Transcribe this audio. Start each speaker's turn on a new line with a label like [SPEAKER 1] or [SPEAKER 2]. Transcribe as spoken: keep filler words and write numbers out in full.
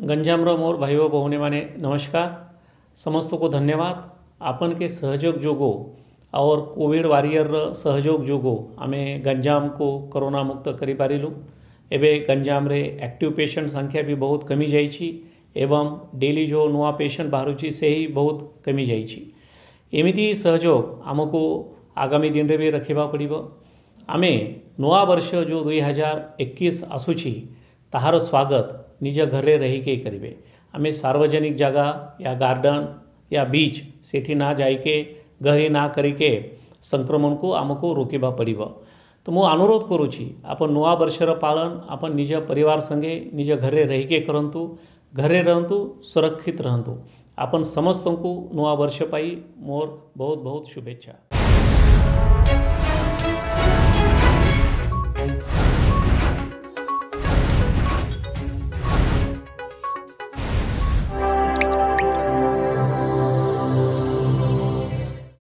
[SPEAKER 1] गंजामर मोर भाई व भौने माने नमस्कार। समस्त को धन्यवाद। आपन के सहयोग जोगो और कोविड वारियर सहयोग जोगो आमे गंजाम को कोरोना मुक्त करी पारिलु। एबे गंजाम रे एक्टिव पेशेंट संख्या भी बहुत कमी जाइछि एवं डेली जो नुआ पेशेंट बाहरुछि से ही बहुत कमी जाइछि। एमिति सहयोग आमको आगामी दिन रे भी रखिबा पड़िबो। आमे नुआ वर्ष जो दुई हजार इक्कीस आसुछि ताहार स्वागत निज घरे रही के करिवे। आमे सार्वजनिक जगह या गार्डन या बीच सेठी ना जाइके गहरी ना करिके संक्रमण को आमको रोकिबा पड़िबो। तो मु अनुरोध करुछि आपन नुआ वर्षर पालन आपन निज परिवार संगे निज घरे रही के करंतु। घरे रहंतु, सुरक्षित रहंतु। आपन समस्त को नुआ वर्ष पाई मोर बहुत बहुत शुभेच्छा।